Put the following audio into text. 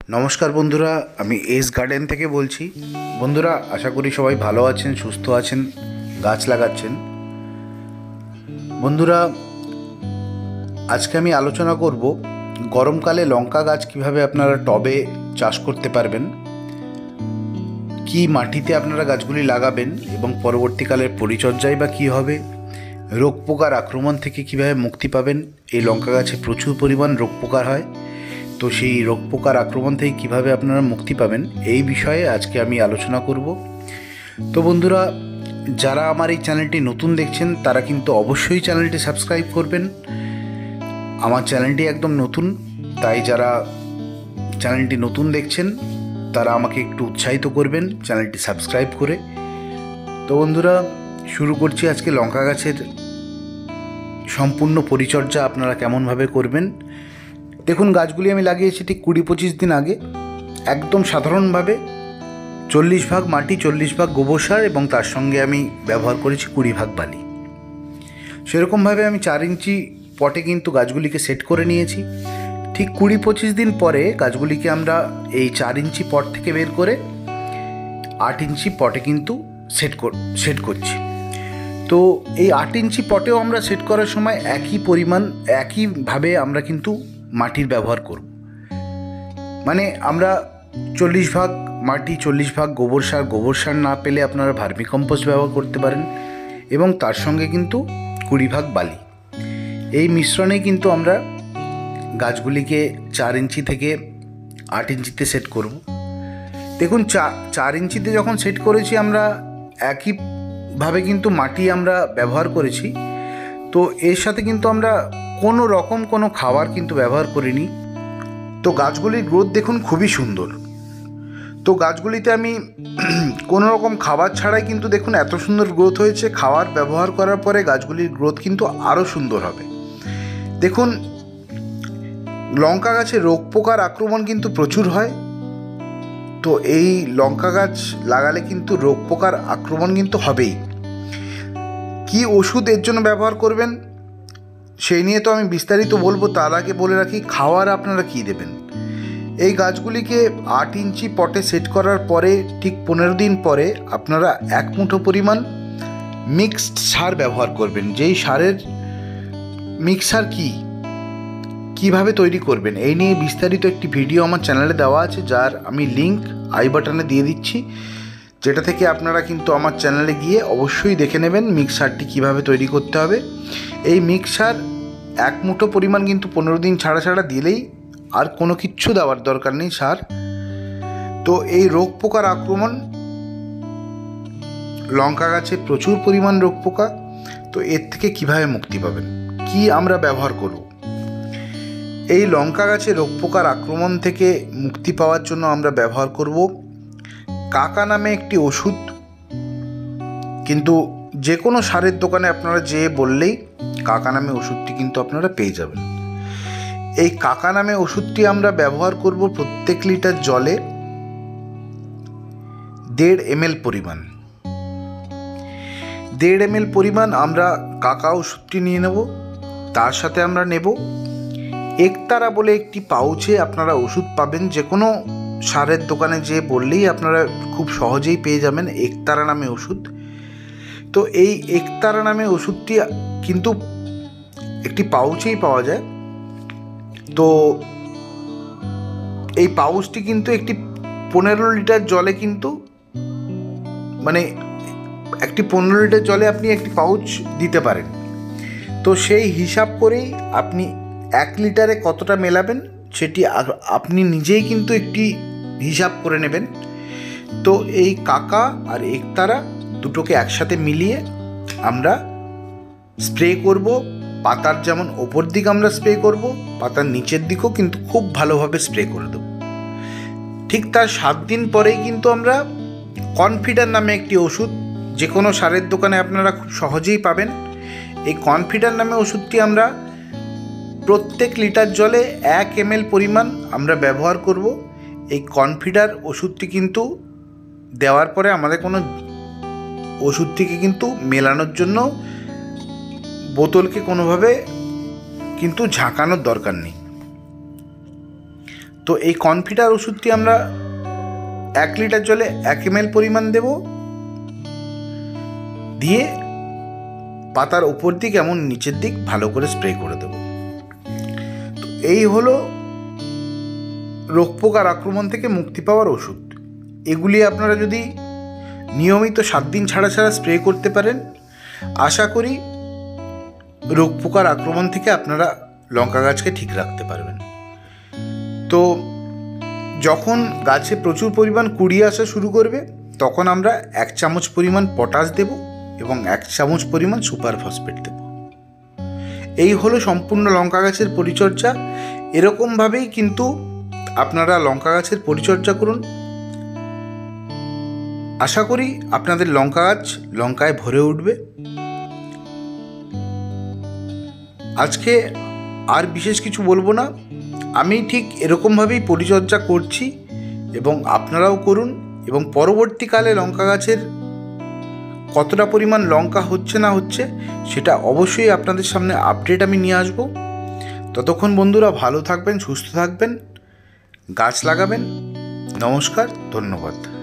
নমস্কার বন্ধুরা, আমি এস গার্ডেন থেকে বলছি। বন্ধুরা, আশা করি সবাই ভালো আছেন, সুস্থ আছেন, গাছ লাগাচ্ছেন। বন্ধুরা, আজকে আমি আলোচনা করব গরমকালে লঙ্কা গাছ কিভাবে আপনারা টবে চাষ করতে পারবেন, কি মাটিতে আপনারা গাছগুলি লাগাবেন এবং পরবর্তীকালের পরিচর্যায় বা কী হবে, রোগ পোকার আক্রমণ থেকে কিভাবে মুক্তি পাবেন। এই লঙ্কা গাছে প্রচুর পরিমাণ রোগ পোকা হয়, তো সেই রোগ পোকার আক্রমণ থেকে কীভাবে আপনারা মুক্তি পাবেন এই বিষয়ে আজকে আমি আলোচনা করব। তো বন্ধুরা, যারা আমার এই চ্যানেলটি নতুন দেখছেন তারা কিন্তু অবশ্যই চ্যানেলটি সাবস্ক্রাইব করবেন। আমার চ্যানেলটি একদম নতুন, তাই যারা চ্যানেলটি নতুন দেখছেন তারা আমাকে একটু উৎসাহিত করবেন চ্যানেলটি সাবস্ক্রাইব করে। তো বন্ধুরা, শুরু করছি আজকে লঙ্কা গাছের সম্পূর্ণ পরিচর্যা আপনারা কেমনভাবে করবেন। দেখুন, গাছগুলি আমি লাগিয়েছি ঠিক 20-25 দিন আগে। একদম সাধারণভাবে 40 ভাগ মাটি, 40 ভাগ গোবর সার এবং তার সঙ্গে আমি ব্যবহার করেছি 20 ভাগ বালি। সেরকমভাবে আমি 4 ইঞ্চি পটে কিন্তু গাছগুলিকে সেট করে নিয়েছি। ঠিক 20-25 দিন পরে গাছগুলিকে আমরা এই 4 ইঞ্চি পট থেকে বের করে 8 ইঞ্চি পটে কিন্তু সেট করছি। তো এই 8 ইঞ্চি পটেও আমরা সেট করার সময় একইভাবে আমরা কিন্তু মাটির ব্যবহার করব। মানে আমরা 40 ভাগ মাটি, 40 ভাগ গোবর সার না পেলে আপনারা ভার্মিকম্পোস্ট ব্যবহার করতে পারেন এবং তার সঙ্গে কিন্তু 20 ভাগ বালি। এই মিশ্রণে কিন্তু আমরা গাছগুলিকে 4 ইঞ্চি থেকে 8 ইঞ্চিতে সেট করব। দেখুন, 4 ইঞ্চিতে যখন সেট করেছি আমরা একইভাবে কিন্তু মাটি আমরা ব্যবহার করেছি। তো এর সাথে কিন্তু আমরা কোনো খাবার কিন্তু ব্যবহার করিনি। তো গাছগুলির গ্রোথ দেখুন খুবই সুন্দর। তো গাছগুলিতে আমি কোনো রকম খাবার ছাড়াই কিন্তু দেখুন এত সুন্দর গ্রোথ হয়েছে। খাবার ব্যবহার করার পরে গাছগুলির গ্রোথ কিন্তু আরও সুন্দর হবে। দেখুন, লঙ্কা গাছে রোগ পোকার আক্রমণ কিন্তু প্রচুর হয়। তো এই লঙ্কা গাছ লাগালে কিন্তু রোগ পোকার আক্রমণ কিন্তু হবেই। কি ওষুধ এর জন্য ব্যবহার করবেন সেই নিয়ে তো আমি বিস্তারিত বলবো, তার আগে বলে রাখি খাওয়ার আপনারা কী দেবেন। এই গাছগুলিকে 8 ইঞ্চি পটে সেট করার পরে ঠিক 15 দিন পরে আপনারা 1 মুঠো পরিমাণ মিক্সড সার ব্যবহার করবেন। যেই সারের মিক্সার কীভাবে তৈরি করবেন এই নিয়ে বিস্তারিত একটি ভিডিও আমার চ্যানেলে দেওয়া আছে, যার আমি লিঙ্ক আই বাটনে দিয়ে দিচ্ছি, যেটা থেকে আপনারা কিন্তু আমার চ্যানেলে গিয়ে অবশ্যই দেখে নেবেন মিক্সারটি কীভাবে তৈরি করতে হবে। এই মিক্সার 1 মুঠো পরিমাণ কিন্তু 15 দিন ছাড়া দিলেই, আর কোনো কিচ্ছু দেওয়ার দরকার নেই সার। তো এই রোগ পোকার আক্রমণ, লঙ্কা গাছে প্রচুর পরিমাণ রোগ পোকা, তো এর থেকে কিভাবে মুক্তি পাবেন, কি আমরা ব্যবহার করব। এই লঙ্কা গাছে রোগ পোকার আক্রমণ থেকে মুক্তি পাওয়ার জন্য আমরা ব্যবহার করব কাকা নামে একটি ওষুধ। কিন্তু যে কোনো সারের দোকানে আপনারা যেয়ে বললেই কাকা নামে ওষুধটি কিন্তু আপনারা পেয়ে যাবেন। এই কাকা নামে ওষুধটি আমরা ব্যবহার করব প্রত্যেক লিটার জলে 1.5 ml পরিমাণ। 1.5 ml পরিমাণ আমরা কাকা ওষুধটি নিয়ে নেব। তার সাথে আমরা নেব একতারা বলে একটি পাউচে আপনারা ওষুধ পাবেন। যে কোনো সারের দোকানে যেয়ে বললেই আপনারা খুব সহজেই পেয়ে যাবেন একতারা নামে ওষুধ। তো এই একতারা নামে ওষুধটি কিন্তু একটি পাউচেই পাওয়া যায়। তো এই পাউচটি কিন্তু একটি 15 লিটার জলে কিন্তু, মানে একটি 15 লিটার জলে আপনি একটি পাউচ দিতে পারেন। তো সেই হিসাব করেই আপনি 1 লিটারে কতটা মেলাবেন সেটি আপনি নিজেই কিন্তু একটি হিসাব করে নেবেন। তো এই কাকা আর একতারা দুটোকে একসাথে মিলিয়ে আমরা স্প্রে করব। পাতার যেমন ওপর দিক আমরা স্প্রে করব, পাতার নিচের দিকেও কিন্তু খুব ভালোভাবে স্প্রে করে দেব। ঠিক তার 7 দিন পরেই কিন্তু আমরা কনফিডার নামে একটি ওষুধ, যে কোনো সারের দোকানে আপনারা খুব সহজেই পাবেন। এই কনফিডার নামে ওষুধটি আমরা প্রত্যেক লিটার জলে 1 ml পরিমাণ আমরা ব্যবহার করব। এই কনফিডার ওষুধটি কিন্তু দেওয়ার পরে আমাদের কোনো ওষুধটিকে কিন্তু মেলানোর জন্য বোতলকে কোনোভাবে কিন্তু ঝাঁকানোর দরকার নেই। তো এই কনফিডার ওষুধটি আমরা 1 লিটার জলে 1 ml পরিমাণ দেব, দিয়ে পাতার উপর দিক এমন নিচের দিক ভালো করে স্প্রে করে দেব। তো এই হলো রোগ পোকার আক্রমণ থেকে মুক্তি পাওয়ার ওষুধ। এগুলি আপনারা যদি নিয়মিত 7 দিন ছাড়া ছাড়া স্প্রে করতে পারেন, আশা করি রোগ পোকার আক্রমণ থেকে আপনারা লঙ্কা গাছকে ঠিক রাখতে পারবেন। তো যখন গাছে প্রচুর পরিমাণ কুড়ি আসা শুরু করবে, তখন আমরা 1 চামচ পরিমাণ পটাশ দেব এবং 1 চামচ পরিমাণ সুপার ফসফেট দেব। এই হলো সম্পূর্ণ লঙ্কা গাছের পরিচর্যা। এরকমভাবেই কিন্তু আপনারা লঙ্কা গাছের পরিচর্যা করুন। আশা করি আপনাদের লঙ্কা গাছ লঙ্কায় ভরে উঠবে। আজকে আর বিশেষ কিছু বলবো না, আমি ঠিক এরকমভাবেই পরিচর্যা করছি এবং আপনারাও করুন, এবং পরবর্তীকালে লঙ্কা গাছের কতটা পরিমাণ লঙ্কা হচ্ছে না হচ্ছে সেটা অবশ্যই আপনাদের সামনে আপডেট আমি নিয়ে আসব। ততক্ষণ বন্ধুরা ভালো থাকবেন, সুস্থ থাকবেন, গাছ লাগাবেন। নমস্কার, ধন্যবাদ।